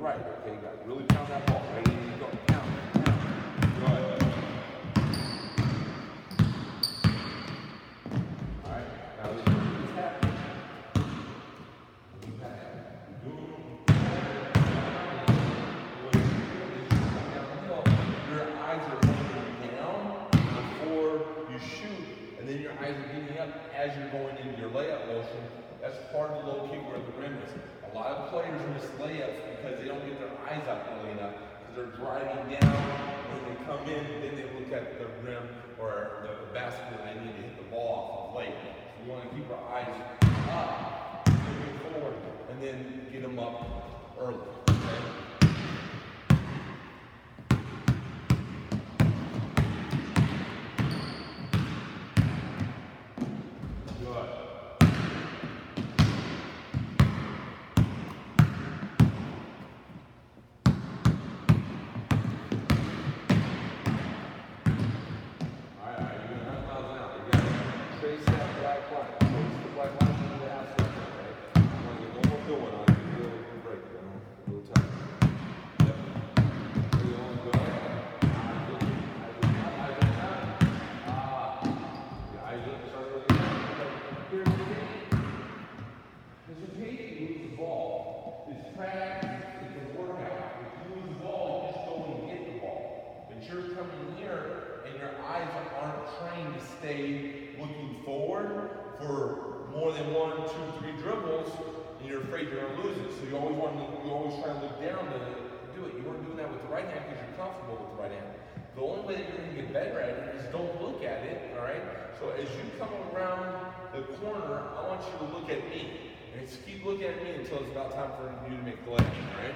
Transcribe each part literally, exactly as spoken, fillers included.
right, okay? You got to really pound that ball. Ready? Go. Pound, pound. Go ahead. All right. Now this is happening. Your eyes are going down before you shoot, and then your eyes are getting up as you're going into your layup motion. That's part of the low kick where the rim is. A lot of players miss layups because they don't get their eyes up early enough because they're driving down. When they come in, then they look at the rim or the, the basket and they need to hit the ball off of late. So we want to keep our eyes up, moving forward, and then get them up early. Okay? Trace that black line. Trace the black line into the half circle, okay? I'm going to get one more good one on you. Really good break, you know? A little tight. Yep. There you go. Go ahead. Eyes looking. Eyes looking up. Eyes looking up. Ah. Your eyes looking. Start looking up. Here's the thing. There's a case you lose the ball. It's practice. It's a workout. If you lose the ball, you just go and get the ball. But you're coming here, and your eyes aren't trained to stay looking forward for more than one, two, three dribbles, and you're afraid you're going to lose it. So you always want to, you always try to look down to do it. You weren't doing that with the right hand because you're comfortable with the right hand. The only way that you're going to get better at it is don't look at it, all right? So as you come around the corner, I want you to look at me. And just keep looking at me until it's about time for you to make the layup, all right?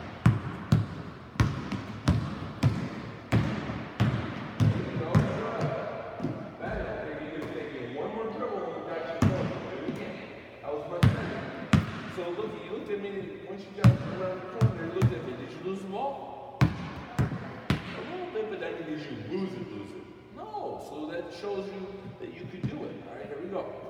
So look, you looked at me, once you got around the corner, you looked at me. Did you lose the ball? A little bit, but that means you lose it, lose it. No, so that shows you that you could do it. All right, here we go.